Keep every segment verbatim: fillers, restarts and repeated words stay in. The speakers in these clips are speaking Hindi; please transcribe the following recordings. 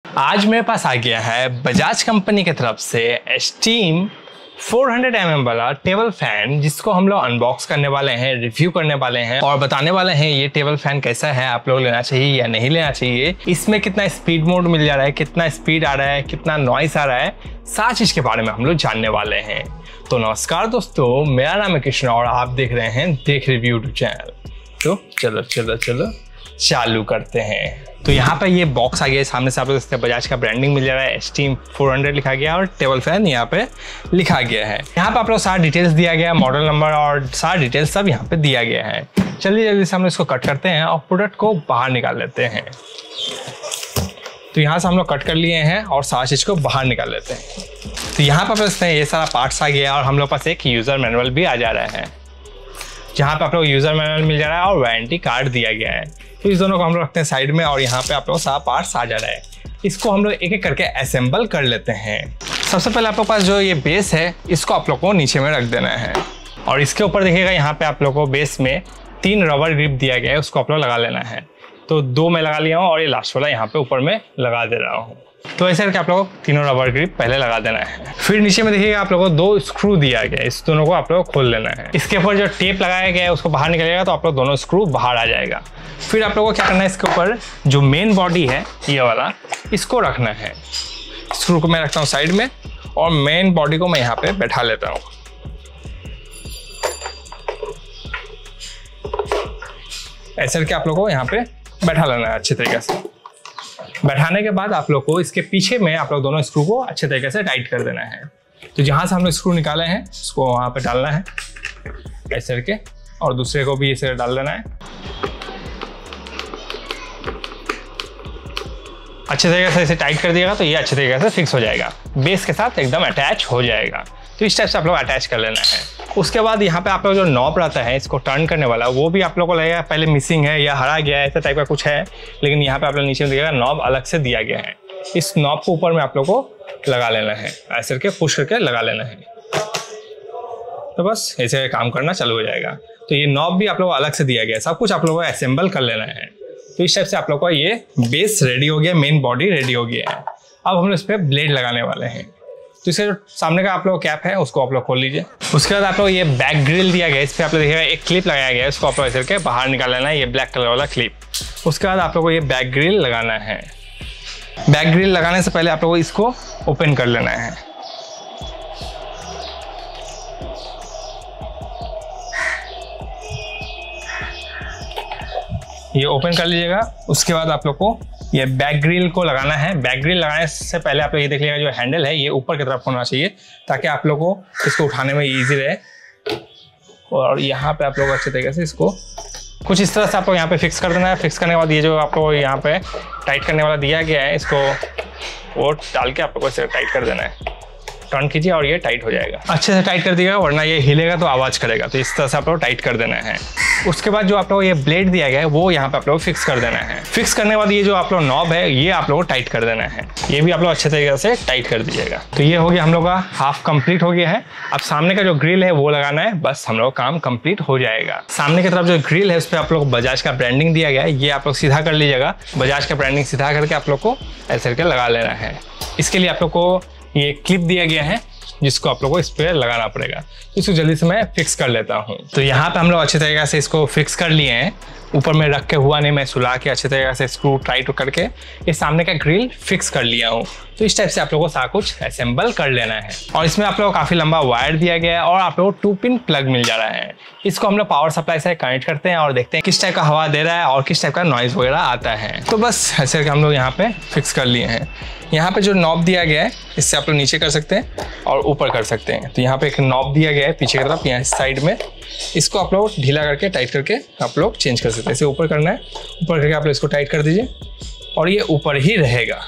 आज मेरे पास आ गया है बजाज कंपनी की तरफ से एस्टीम चार सौ एम एम वाला टेबल फैन, जिसको हम लोग अनबॉक्स करने वाले हैं, रिव्यू करने वाले हैं और बताने वाले हैं ये टेबल फैन कैसा है, आप लोग लेना चाहिए या नहीं लेना चाहिए, इसमें कितना स्पीड मोड मिल जा रहा है, कितना स्पीड आ रहा है, कितना नॉइस आ रहा है, सारी चीज के बारे में हम लोग जानने वाले हैं। तो नमस्कार दोस्तों, मेरा नाम है कृष्ण और आप देख रहे हैं देख रिव्यू यूट्यूब चैनल। तो चलो चलो चलो चालू करते हैं। तो यहाँ पे ये बॉक्स आ गया है, सामने से आप लोग इसका बजाज का ब्रांडिंग मिल जा रहा है, एस्टीम चार सौ लिखा गया और टेबल फैन यहाँ पे लिखा गया है। यहाँ पे आप लोग सारा डिटेल्स दिया गया, मॉडल नंबर और सारा डिटेल्स सब यहाँ पे दिया गया है। चलिए जल्दी से हम इसको कट करते हैं और प्रोडक्ट को बाहर निकाल लेते हैं। तो यहाँ से हम लोग कट कर लिए हैं और सारा चीज़ को बाहर निकाल लेते हैं। तो यहाँ पर इसमें ये सारा पार्ट्स आ गया और हम लोग पास एक यूज़र मैनुअल भी आ जा रहा है, जहाँ पे आप लोग यूज़र मैनुअल मिल जा रहा है और वारंटी कार्ड दिया गया है। तो इस दोनों को हम लोग रखते हैं साइड में और यहाँ पे आप लोग सारा पार्ट्स आ जा रहा है। इसको हम लोग एक एक करके असेंबल कर लेते हैं। सबसे पहले आप लोग पास जो ये बेस है, इसको आप लोग को नीचे में रख देना है और इसके ऊपर देखिएगा यहाँ पे आप लोग को बेस में तीन रबर ग्रिप दिया गया है, उसको आप लोग लगा लेना है। तो दो मैं लगा लिया हूँ और ये लास्ट वाला यहाँ पे ऊपर में लगा दे रहा हूँ। तो ऐसे करके आप लोगों को तीनों रबर ग्रिप पहले लगा देना है। फिर नीचे में देखिएगा आप लोगों को दो स्क्रू दिया गया है, इस दोनों को आप लोगों को खोल लेना है। इसके ऊपर जो टेप लगाया गया है उसको बाहर निकलेगा तो आप लोग दोनों स्क्रू बाहर आ जाएगा। फिर आप लोगों को क्या करना है, इसके ऊपर जो मेन बॉडी है ये वाला, इसको रखना है। स्क्रू को मैं रखता हूँ साइड में और मेन बॉडी को मैं यहाँ पे बैठा लेता हूँ। ऐसे करके आप लोगों को यहाँ पे बैठा लेना है अच्छे तरीके से। बैठाने के बाद आप लोग को इसके पीछे में आप लोग दोनों स्क्रू को अच्छे तरीके से टाइट कर देना है। तो जहाँ से हम लोग स्क्रू निकाले हैं उसको वहाँ पे डालना है ऐसे करके, और दूसरे को भी इसे डाल देना है। अच्छे तरीके से इसे टाइट कर दिएगा तो ये अच्छे तरीके से फिक्स हो जाएगा, बेस के साथ एकदम अटैच हो जाएगा। तो इस टाइप से आप लोग अटैच कर लेना है। उसके बाद यहाँ पे आप लोग जो नॉब रहता है इसको टर्न करने वाला, वो भी आप लोगों को लगेगा पहले मिसिंग है या हरा गया है, ऐसा टाइप का कुछ है, लेकिन यहाँ पे आप लोग नीचे में देखिएगा नॉब अलग से दिया गया है। इस नॉब को ऊपर में आप लोग को लगा लेना है, ऐसे करके पुश करके लगा लेना है। तो बस ऐसे काम करना चालू हो जाएगा। तो ये नॉब भी आप लोग को अलग से दिया गया है, सब कुछ आप लोगों को असेंबल कर लेना है। तो इस टाइप से आप लोग का ये बेस रेडी हो गया, मेन बॉडी रेडी हो गया है। अब हम लोग इस पर ब्लेड लगाने वाले हैं। तो इसका जो सामने का आप लोग कैप है उसको आप लोग खोल लीजिए। उसके बाद आप लोग ये बैक ग्रिल दिया गया है, इस पर आप लोग देखिएगा एक क्लिप लगाया गया है, उसको आप लोग ऐसे करके बाहर निकाल लेना है, ये ब्लैक कलर वाला क्लिप। उसके बाद आप लोग को ये बैक ग्रिल लगाना है। बैक ग्रिल लगाने से पहले आप लोग को इसको ओपन कर लेना है। ये ओपन कर लीजिएगा। उसके बाद आप लोग को ये बैक ग्रिल को लगाना है। बैक ग्रिल लगाने से पहले आप लोग ये देख लीजिएगा जो हैंडल है ये ऊपर की तरफ होना चाहिए, ताकि आप लोग को इसको उठाने में इजी रहे। और यहाँ पे आप लोग अच्छे तरीके से इसको कुछ इस तरह से आप लोग यहाँ पे फिक्स कर देना है। फिक्स करने के बाद ये जो आप लोग यहाँ पे टाइट करने वाला दिया गया है, इसको वो डाल के आप लोग को इसे टाइट कर देना है। टर्न कीजिए और ये टाइट हो जाएगा। अच्छे से टाइट कर दिएगा, वरना ये हिलेगा तो आवाज़ करेगा। तो इस तरह से आप लोग टाइट कर देना है। उसके बाद जो आप लोग ये ब्लेड दिया गया है वो यहाँ पे आप लोग फिक्स कर देना है। फिक्स करने के बाद ये जो आप लोग नॉब है ये आप लोग को टाइट कर देना है। ये भी आप लोग अच्छे तरीके से टाइट कर दीजिएगा। तो ये हो गया हम लोग का हाफ कंप्लीट हो गया है। अब सामने का जो ग्रिल है वो लगाना है, बस हम लोग काम कंप्लीट हो जाएगा। सामने की तरफ जो ग्रिल है उस पर आप लोग बजाज का ब्रांडिंग दिया गया है, ये आप लोग सीधा कर लीजिएगा। बजाज का ब्रांडिंग सीधा करके आप लोग को ऐसे करके लगा लेना है। इसके लिए आप लोग को ये क्लिप दिया गया है जिसको आप लोगों को इस पर लगाना पड़ेगा। इसको जल्दी से मैं फिक्स कर लेता हूँ। तो यहाँ पे हम लोग अच्छे तरीके से इसको फिक्स कर लिए हैं। ऊपर में रख के हुआ नहीं, मैं सुला के अच्छे तरीके से स्क्रू टाइट करके ये सामने का ग्रिल फिक्स कर लिया हूँ। तो इस टाइप से आप लोगों को सारा कुछ असेंबल कर लेना है। और इसमें आप लोगों को काफ़ी लंबा वायर दिया गया है और आप लोगों को टू पिन प्लग मिल जा रहा है। इसको हम लोग पावर सप्लाई से कनेक्ट करते हैं और देखते हैं किस टाइप का हवा दे रहा है और किस टाइप का नॉइज़ वगैरह आता है। तो बस ऐसे करके हम लोग यहाँ पे फिक्स कर लिए हैं। यहाँ पे जो नॉब दिया गया है इससे आप लोग नीचे कर सकते हैं और ऊपर कर सकते हैं। तो यहाँ पे एक नॉब दिया गया है पीछे की तरफ, यहाँ साइड में, इसको आप लोग ढीला करके टाइट करके आप लोग चेंज कर सकते हैं। इसे ऊपर करना है, ऊपर करके आप लोग इसको टाइट कर दीजिए और ये ऊपर ही रहेगा।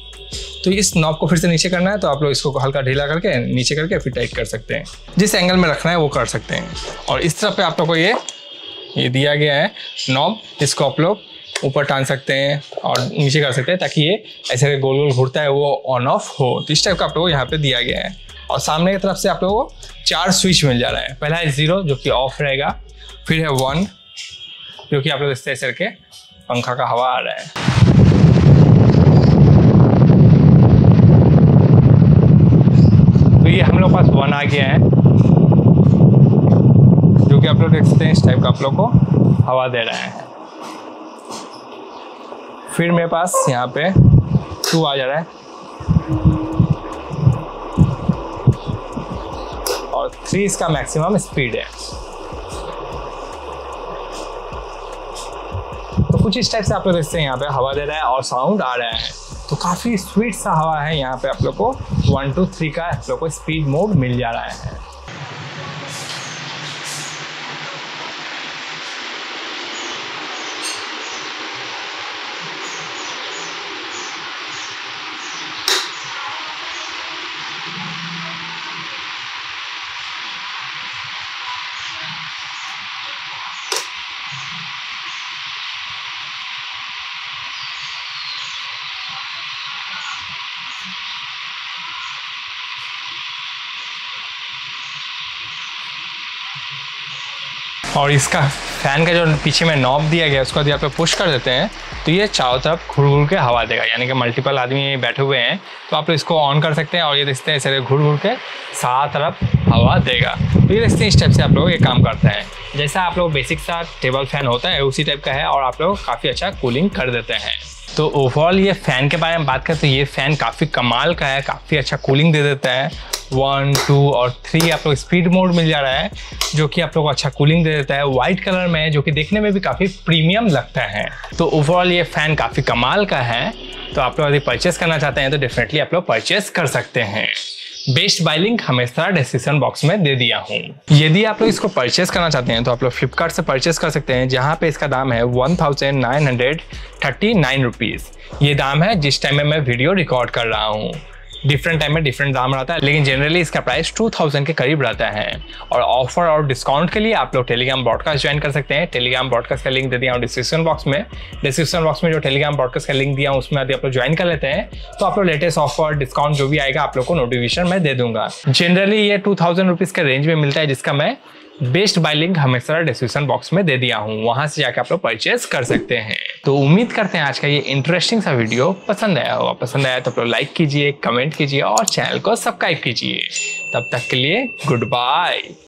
तो इस नॉब को फिर से नीचे करना है तो आप लोग इसको हल्का ढीला करके नीचे करके फिर टाइट कर सकते हैं। जिस एंगल में रखना है वो कर सकते हैं। और इस तरफ पे आप लोग को ये ये दिया गया है नॉब, इसको आप लोग ऊपर टान सकते हैं और नीचे कर सकते हैं ताकि ये ऐसे गोल गोल घूरता है वो ऑन ऑफ हो। तो इस टाइप का आप लोगों को यहाँ पे दिया गया है। और सामने की तरफ से आप लोगों को चार स्विच मिल जा रहा है। पहला है जीरो जो कि ऑफ रहेगा, फिर है वन जो कि आप लोग इस तरह से करके पंखा का हवा आ रहा है। किया है, जो कि आप लोग देख सकते हैं इस टाइप का आप लोग को हवा दे रहा है। फिर मेरे पास यहाँ पे टू आ जा रहा है और थ्री इसका मैक्सिमम स्पीड है। तो कुछ इस टाइप से आप लोग देखते हैं यहाँ पे हवा दे रहा है और साउंड आ रहा है। तो काफ़ी स्वीट सा हवा है यहाँ पे। आप लोग को वन टू थ्री का आप लोग को स्पीड मोड मिल जा रहा है। और इसका फैन का जो पीछे में नॉब दिया गया है उसको यदि आप लोग पुश कर देते हैं तो ये चारों तरफ घुर घुर के हवा देगा। यानी कि मल्टीपल आदमी बैठे हुए हैं तो आप लोग इसको ऑन कर सकते हैं और ये देखते हैं इसे घुर घुर के सारा तरफ हवा देगा। तो ये देखते हैं इस टाइप से आप लोग ये काम करते हैं। जैसा आप लोग बेसिक सा टेबल फैन होता है उसी टाइप का है और आप लोग काफ़ी अच्छा कूलिंग कर देते हैं। तो ओवरऑल ये फ़ैन के बारे में बात करें तो ये फ़ैन काफ़ी कमाल का है, काफ़ी अच्छा कूलिंग दे देता है। वन टू और थ्री आप लोग स्पीड मोड मिल जा रहा है जो कि आप लोग को अच्छा कूलिंग दे देता है वाइट कलर में, जो कि देखने में भी काफ़ी प्रीमियम लगता है। तो ओवरऑल ये फ़ैन काफ़ी कमाल का है। तो आप लोग यदि परचेस करना चाहते हैं तो डेफिनेटली आप लोग परचेस कर सकते हैं। बेस्ट बाय लिंक हमेशा डिस्क्रिप्शन बॉक्स में दे दिया हूँ। यदि आप लोग इसको परचेस करना चाहते हैं तो आप लोग फ्लिपकार्ट से परचेस कर सकते हैं, जहाँ पे इसका दाम है one thousand nine hundred thirty nine rupees. ये दाम है जिस टाइम में मैं वीडियो रिकॉर्ड कर रहा हूँ। डिफरेंट टाइम में डिफरेंट दाम रहता है, लेकिन जनरली इसका प्राइस टू थाउजेंड के करीब रहता है। और ऑफर और डिस्काउंट के लिए आप लोग टेलीग्राम ब्रॉडकास्ट ज्वाइन कर सकते हैं। टेलीग्राम ब्रॉडकास्ट का लिंक दे दिया हूँ डिस्क्रिप्शन बॉक्स में। डिस्क्रिप्शन बॉक्स में जो टेलीग्राम ब्रॉडकास्ट का लिंक दिया हूँ उसमें यदि आप लोग ज्वाइन कर लेते हैं तो आप लोग लेटेस्ट ऑफर डिस्काउंट जो भी आएगा आप लोग को नोटिफिकेशन में दे दूंगा। जनरली ये टू थाउजेंड रुपीज़ के रेंज में मिलता है, जिसका मैं बेस्ट बाय लिंक हमेशा डिस्क्रिप्शन बॉक्स में दे दिया हूँ, वहां से जाकर आप लोग परचेस कर सकते हैं। तो उम्मीद करते हैं आज का ये इंटरेस्टिंग सा वीडियो पसंद आया होगा। पसंद आया तो आप लोग लाइक कीजिए, कमेंट कीजिए और चैनल को सब्सक्राइब कीजिए। तब तक के लिए गुड बाय।